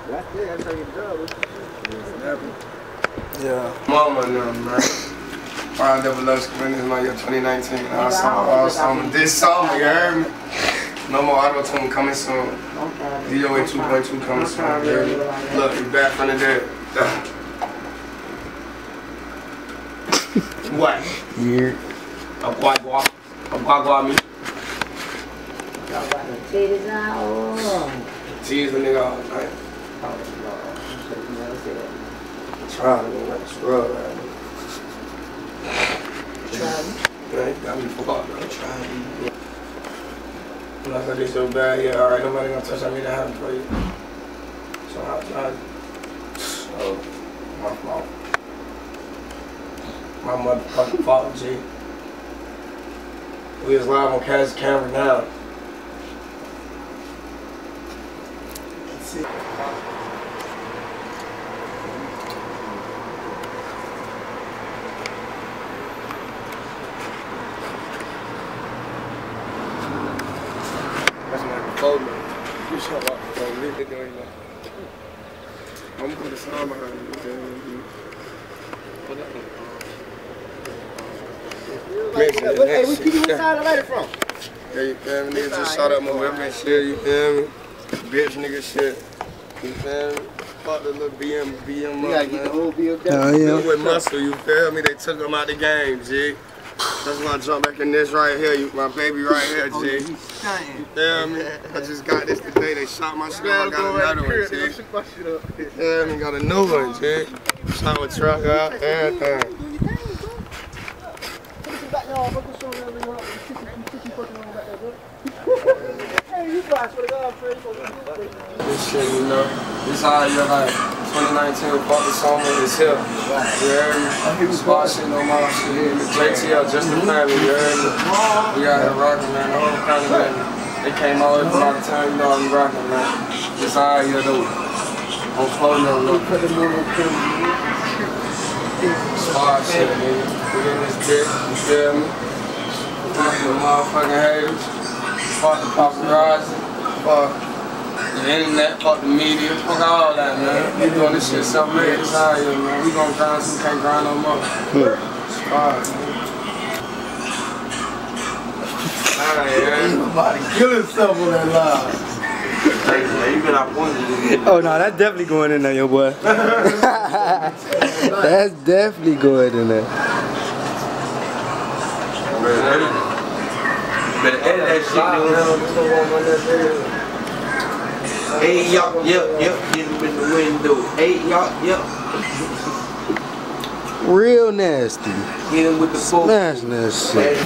That's how you go. Yeah. Mama and them, man. I never loved screen in my year 2019. I saw this summer, you heard me? No more auto-tune coming soon. DOA 2.2 coming soon, you heard me? Look, you back from the dead. What? Yeah. A guagua me. Y'all got the titties out. Tease the nigga all night. Trying to go like a scrub right now. Man, you got me fucked up. Trying. When I said this so bad, yeah, alright, nobody gonna touch on me, that happened for you. So I tried. So, my fault. My motherfucking fault, G. We was live on Cash Camera now. Let's see. That's my phone. You show up for me. I'm gonna put a song behind you. What up? Hey, we people inside the lighter from? Yeah, you feel me? Niggas just shot up my whip and shit, you feel me? Bitch nigga shit. You feel me? Fuck the little BM up, You gotta get the whole BM down. Oh, yeah. With muscle, you feel me? They took him out the game, G. That's when I jump back in this right here, my baby right here, G. You feel me? I just got this today. They shot my shit up. I got another one, G. You feel me? Got a new one, G. Shot my truck out, everything. This shit, you know, this how you're like 2019 fuck the summer is here. You heard me? Spot shit, no more shit. JTL, just the family, you heard me? We out here rocking, man. The whole family, man. They came all over by the time, you know I'm rocking, man. This how you're doing. On phone no. Spot shit, nigga. We in this bitch, you feel me? Fuck the motherfucking haters. Fuck the paparazzi. Fuck the internet, fuck the media, fuck all that, man. We doing this shit so late, it's out here, man. We gon' grind so we can't grind no more. Spot, man. Somebody kill himself on that live. Oh no, that's definitely going in there, yo boy. That's definitely going in there. Better edit that shit, dude. Hey, y'all, yep, hit him in the window. Hey, y'all, yep. Real nasty. Hit him with the full. Smash that shit.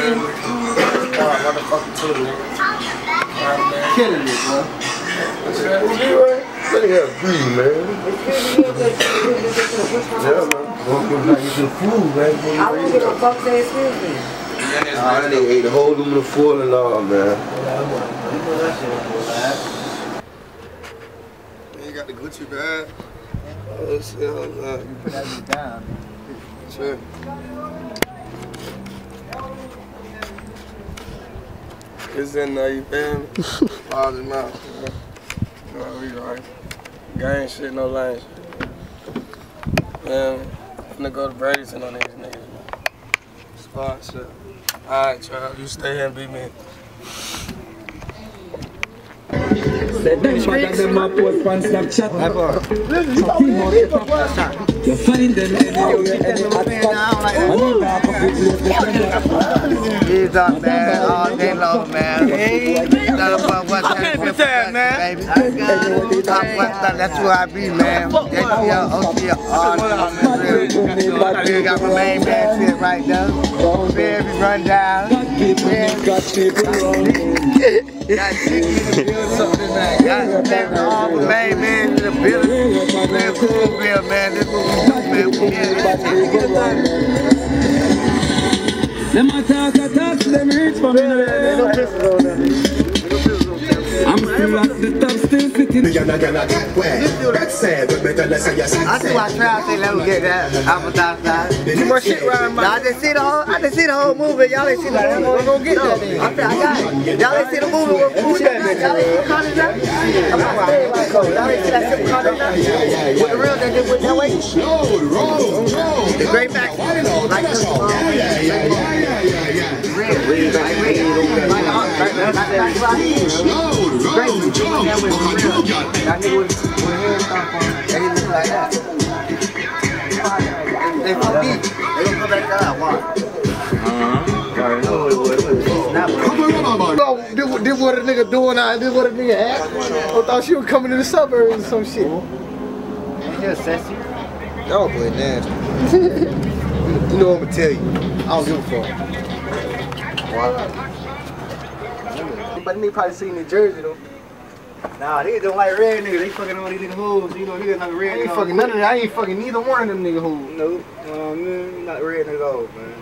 Killing it, bro. Let me have free, man. Yeah, man. You some food, man. I won't give a fuck say excuse me. That nigga ate the whole aluminum foil and all, man. You got the Gucci bag. Oh, shit, You put that down. Sure. It's in there, you feel me? Pause him out. You know, we right. Gang shit, no lane shit. Man, I'm gonna go to Bradyton on these niggas, man. Spot shit. Alright, Charles, you stay here and beat me. You find them He's up, man, all day long, man. I can't pretend, man. That's who I be, man. You got my main man shit right there. Baby, run down. Got Chicky in the building, something like that. Got all the main man in the building. Man, cool bill, man. This is what we do, man. them attack, them reach for me. I'm still at the top, still sitting. I see why Trav say let me get that advertised. Too much shit around my. I just see the whole movie. Y'all ain't see the movie. We're gonna get that. I got it. Y'all ain't see the movie. Y'all ain't see the movie. though. Y'all ain't see that shit come out there? Yeah. With the real that did with that way? The great back. Like this. They fuck deep. They gonna come back down. Why? This what a nigga doing out. This what a nigga act. I thought she was coming to the suburbs or some shit. Yeah, sassy. Y'all play nasty. You know what I'm gonna tell you. I don't give a fuck. But they probably seen in Jersey though. Nah, they don't like red niggas. They fucking all these nigga hoes. You know, niggas not red. I ain't fucking none of that. I ain't fucking neither one of them nigga hoes. No, not red niggas all, man.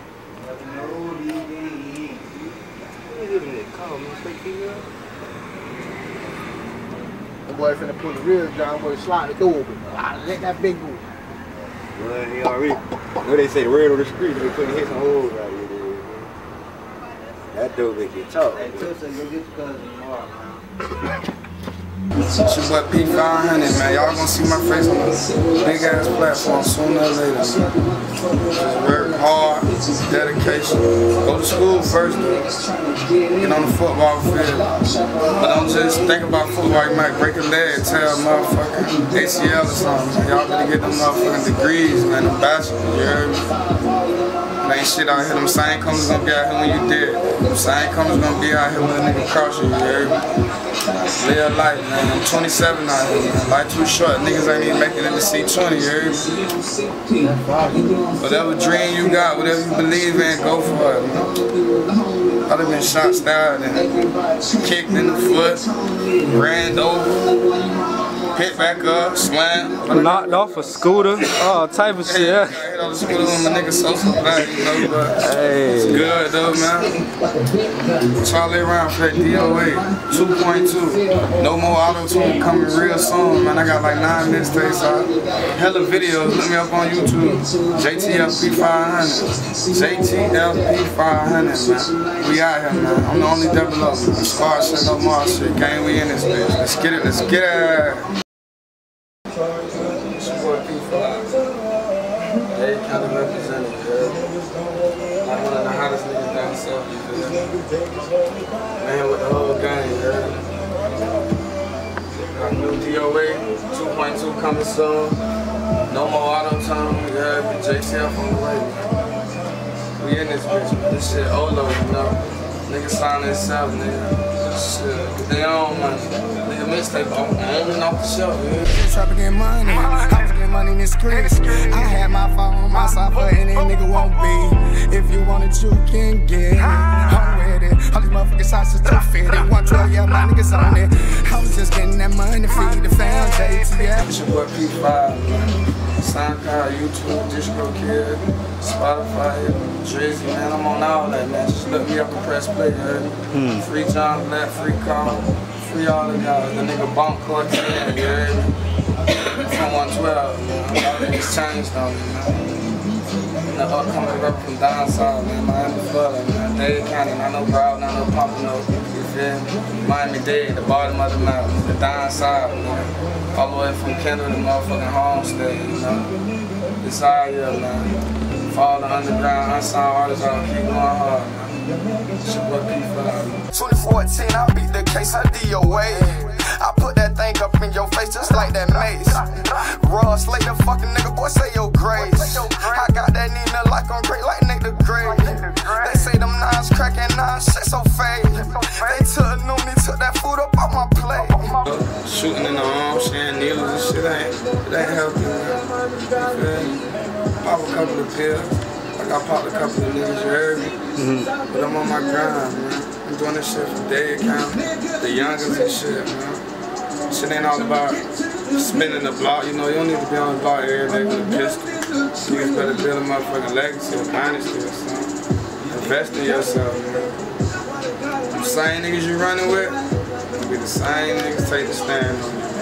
The boy finna pull the real down, boy, slide the door open. Let that big go. Well, he already. What they say, the word on the street, they couldn't hit some holes out here. That dude make it talk. Hey, Tulsa, go get your cousin tomorrow, man. It's your boy P500, man. Y'all gonna see my face on a big ass platform sooner or later. Just work hard, dedication. Go to school first, get on the football field. But don't just think about football, you might break a leg, tear a motherfucking ACL or something. Y'all better get them motherfucking degrees, man, them bachelors, you heard me? Ain't shit out here, them same comers gonna be out here when you dead. Them same comers gonna be out here when a nigga cross you, you heard me? Live life, man. I'm 27 out here, man. Life too short. Niggas ain't even making it to C20, you heard me? Whatever dream you got, whatever you believe in, go for it, man. I'd have been shot, stabbed, and kicked in the foot, ran over, hit back up, slammed. Knocked off a scooter, all type of shit. I hit on the scooter with my nigga Sosa Black, you know, but it's good though, man. Charlie around for that DOA, 2.2. No more auto-tune coming real soon, man. I got like 9 mixtapes out. Hella videos, look me up on YouTube. JTLP500. JTLP500, man. We out here, man. I'm the only double up. Squad shit, no more shit. Gang, we in this bitch. Let's get it, let's get it. They kind of represented, like one of the hottest niggas down south, you feel me? Man with the whole gang, you heard me? Got new DOA, 2.2 coming soon. No more auto-tune, you heard me? JTF on the way, man. We in this bitch, man. This shit Olo, you know? Niggas sign themselves, nigga. Shit, get their own money. Nigga mixtape on and off the shelf, yeah. Trying to get money. I was getting money in the streets. I had my phone on my side for any nigga won't be. If you want it, you can get it. I'm with it. All these motherfucking sauces too fit. 112, yeah, my niggas on it. I was just getting that money, feed the fam, JTF. It's your boy P5, man. SoundCloud, YouTube, DistroKid, Spotify, Drizzy, man. I'm on all that, man. Just look me up and press play, you heard me? Free John Black, free Carl, free all the guys. The nigga Bump Cortez, you heard me? From 112, man. All niggas changed on me, man. The upcoming rap from down south, man. Miami, Florida, man. Dade County, not no Broward, not no Pompano, you feel me? Miami-Dade, the bottom of the mountain, the down south, man. All the way from Kendall to motherfucking Homestead, you know? This all year, man. For all the underground, unsigned artists, I'll keep going hard, man. It's your boy P5. 2014, I beat the case of DOA. I put that thing up in your face just like that mace. Raw slay the fucking nigga, boy, say your grace. I got that Nina like on great like Nate the Great. They say them nines cracking, nines shit so fake. They took Noonie, took that food up on my plate. Shooting in the arm, sharing needles and shit, it ain't healthy, man. You feel me? Pop a couple of pills. Like I popped a couple of niggas, you heard me? But I'm on my grind, man. I'm doing this shit for Dade County, the youngest and shit, man. Shit ain't all about spinning the block, you know, you don't need to be on the block every day with a pistol. Niggas better build a motherfucking legacy or dynasty or something. Invest in yourself, man. The same niggas you running with, be the same niggas take the stand on you.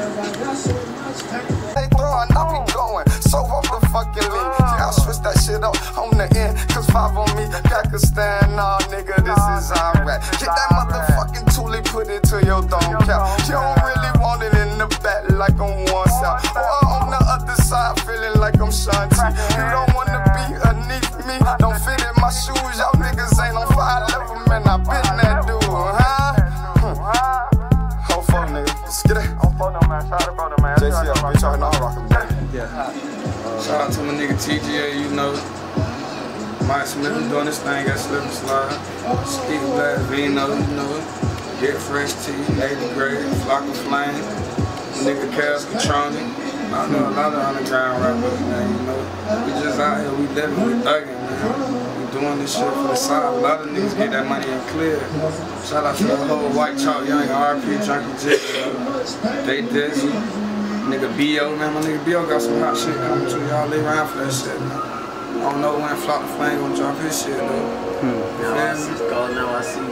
They throwing, I be going, so off the fucking lean. Yeah, I switch that shit up on the end, cause 5 on me, Pakistan, nah, nigga, this is Iraq. Get that motherfucking toolie, put it to your dome cap. You don't really want it in the back. like I'm one side. Or on the other side, feeling like I'm Shanti. You don't wanna be beneath me, don't fit in my shoes. Y'all niggas ain't on 5 level, man. I been that dude, huh? Ho fuck nigga, let's get it. JC, I'm trying to rock him, baby. Yeah. Shout out to my nigga TGA, you know. Mike Smith doing this thing at Slip and Slide. Steve Black, Vino, you know. Get Fresh T, 80 Grade, Flock of Flame, nigga Cass Catroni. I know a lot of underground rappers, man, you know. We just out here, we living, we thugging, man. We doing this shit for the side. A lot of niggas get that money in clear. Shout out to the whole White Chalk, Young RP, Junkie J, you know. They Dizzy, nigga B.O., man. My nigga B.O. got some hot shit coming to y'all. Lay around for that shit, man. I don't know when Flock the Flame gonna drop his shit, though. Now I see it's gone, now I see.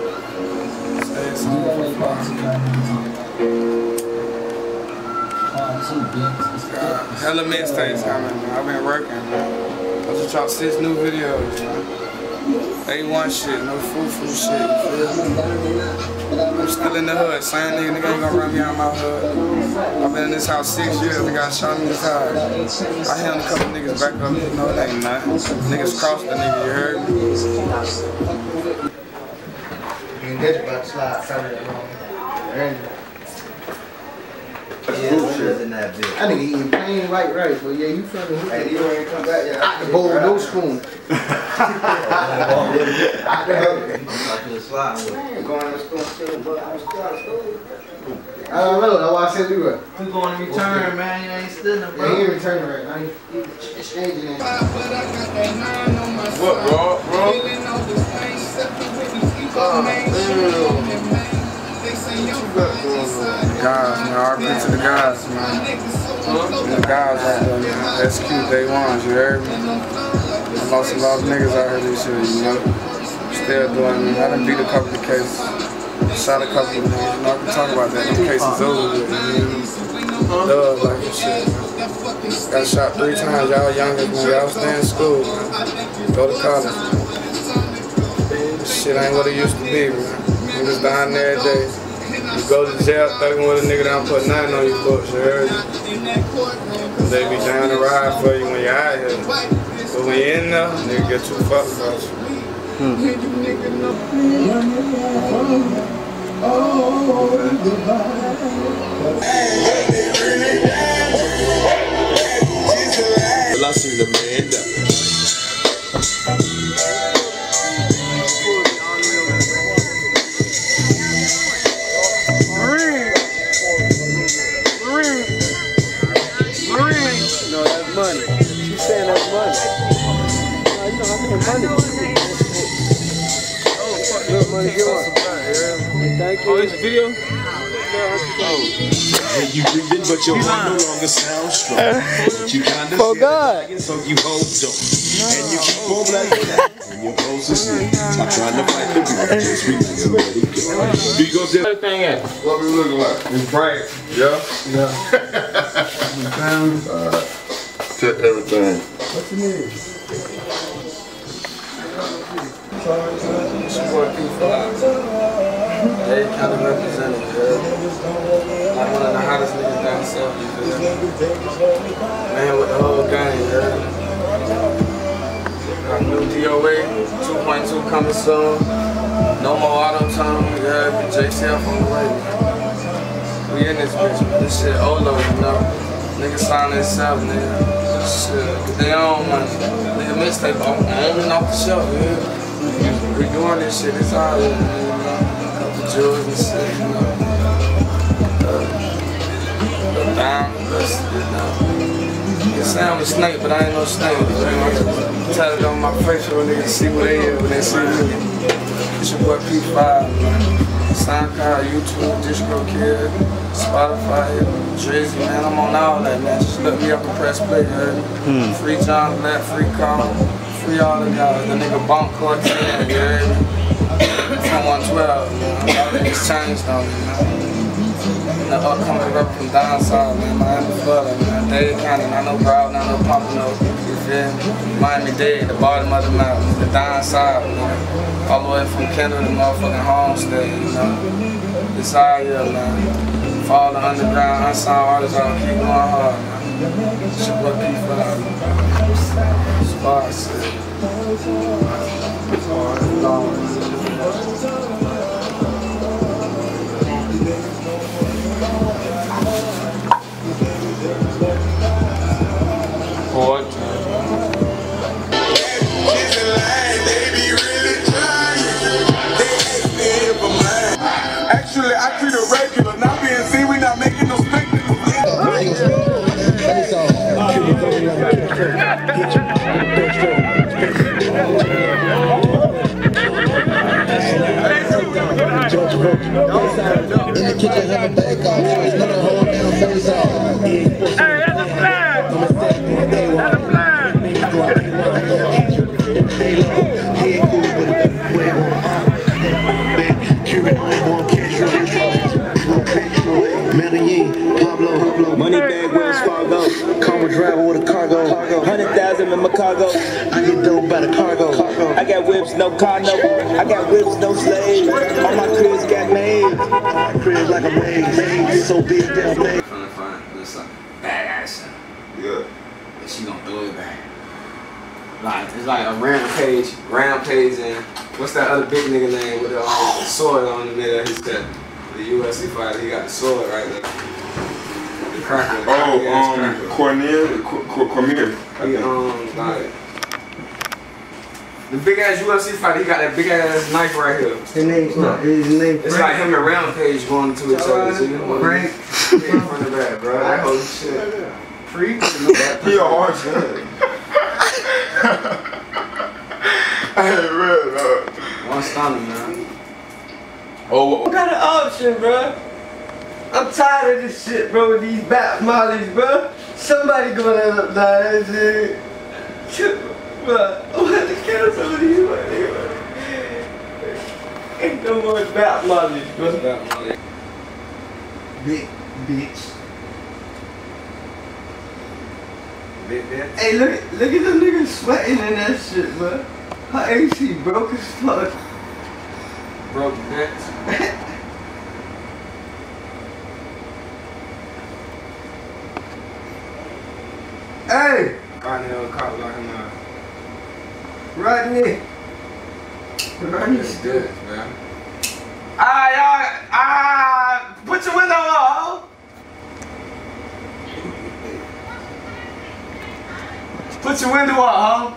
Hella mixtapes coming, man. I've been working, man. I just dropped 6 new videos, man. A1 shit, no foo-foo shit, you feel me? I'm still in the hood, same nigga ain't gonna run me out of my hood. I've been in this house 6 years, the guy shot me in his house. I held a couple niggas back up, you know, it ain't nothing. Niggas crossed the nigga, you heard me? And that's about to slide Saturday morning. Yeah, bullshit in that bitch. I nigga eating plain white rice, but yeah, you fucking hooked. Hey, you don't even come back yet. Out the bowl, no spoon. Out the hook. I'm the slide with. Going to the store still, but I'm still out of school. I don't know, that's why I said we were. We going to return, man. You ain't stealing, bro. Yeah, he ain't returning right now. He's exchanging it. What, bro? The guys, man. RP to the guys, man. The guys out there, man. SQ day ones, you heard me? I lost a lot of niggas out here this year, you know. Still doing it. I done beat a couple of cases. Shot a couple of niggas, you know. I can talk about that. Them cases over with, man. Love like this shit, man. Got shot 3 times. Y'all youngers, man. Y'all stay in school, man. Go to college, man. This shit ain't what it used to be, man. Niggas dying there every day. You go to jail thugging with a nigga that don't put nothing on your books, you heard me? They be down to ride for you when you're out here. But when you're in there, nigga get too fucked about you. Well, I seen the man down. Oh, it's a video? And you breathing, but your heart no longer sounds strong. But you kinda For God. so you hold on. And you keep on blacking out. And your clothes are sleep. I'm trying to fight the beat. Just reasons to let it go. Do you go there? Thing at? What we looking like? It's bright. Yeah? Yeah. Check everything. What's your name? It's your boy P5. They kind of represented, like one of the hottest niggas down south, you feel me? Man with the whole gang, you heard me? Got new DOA, 2.2 coming soon. No more auto-tune, you heard me? JCF on the way, man. We in this bitch, man. This shit Olo, you know? Niggas sign themselves, nigga. Shit, get their own money. Nigga mixtape on and off the shelf, yeah. We doing this shit, it's all, you know? Jewels and shit, you know. The diamonds, you know. It sound a snake, but I ain't no snake. You know? Tatted on my face for a nigga to see what they is when they see me. It's your boy P5, man. SoundCloud, YouTube, DistroKid, Spotify, Drizzy, man. I'm on all that, man. Just look me up and press play, you heard me? Free John Black, free Carl, free all the guys. The nigga Bump Cortez, you heard me? From 112, you know, a lot of things changed on me, man. And the upcoming rap from down south, man, Miami, Florida, man. Dade County, not no Broward, not no Pompano, you feel me? Miami-Dade, the bottom of the mountain, the down south, man. All the way from Kendall to motherfucking Homestead, you know. It's all here, man. For all the underground, unsigned artists, I'll keep going hard, man. It's your boy P5. Spot shit. Actually, I treat it regular. Not being seen, we not making no spectacle. In the kitchen, have a bake off. Another whole damn face off. Hey, that's a plan. That's a plan. Medellin, Pablo, money bag, Wells Fargo, Carmel driver with a cargo, 100,000 in my cargo. I get dope by the cargo. I got whips, no car, no. I got whips, no slaves. All my cribs got made. My cribs like a maze, so big damn made. It's like badass. Yeah. And she gonna throw it back. Like it's like a rampage, and what's that other big nigga name with the sword on the middle of his head? The UFC fighter, he got the sword right there. The cracker. Cormier. He like the big ass UFC fighter, he got that big ass knife right here. His name's not. His name. It's like him and Rampage going to each other. Frank. In front of that, bro. That whole shit. Freak. He a hard shit. Hey, man. One stunner, man. Oh, what kind of option, bro? I'm tired of this shit, bro, with these bat mollies, bro. Somebody gonna end up dying, shit. Bro, I'm gonna have to kill some of these, man. Ain't no more bat mollies, bro. Big bitch. Big bitch. Hey, look at them niggas sweating in that shit, bro. Her AC broke as fuck. Broke bitch. Hey! Rodney on cop locking up. Rodney. Rodney's good, man. Y'all, put your window up, ho. Put your window up, ho.